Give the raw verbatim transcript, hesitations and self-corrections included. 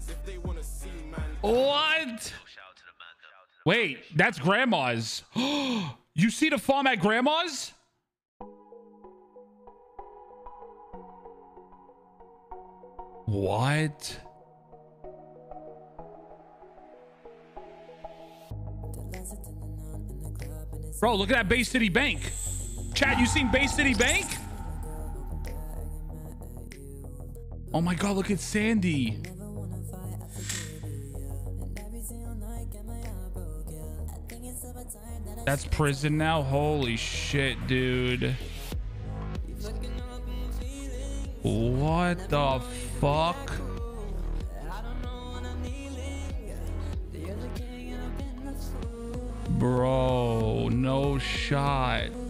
What? Wait, that's grandma's. You see the farm at grandma's? What? Bro, look at that Bay City Bank. Chad, you seen Bay City Bank? Oh my God, look at Sandy. That's prison now? Holy shit, dude. What the fuck? Bro, no shot.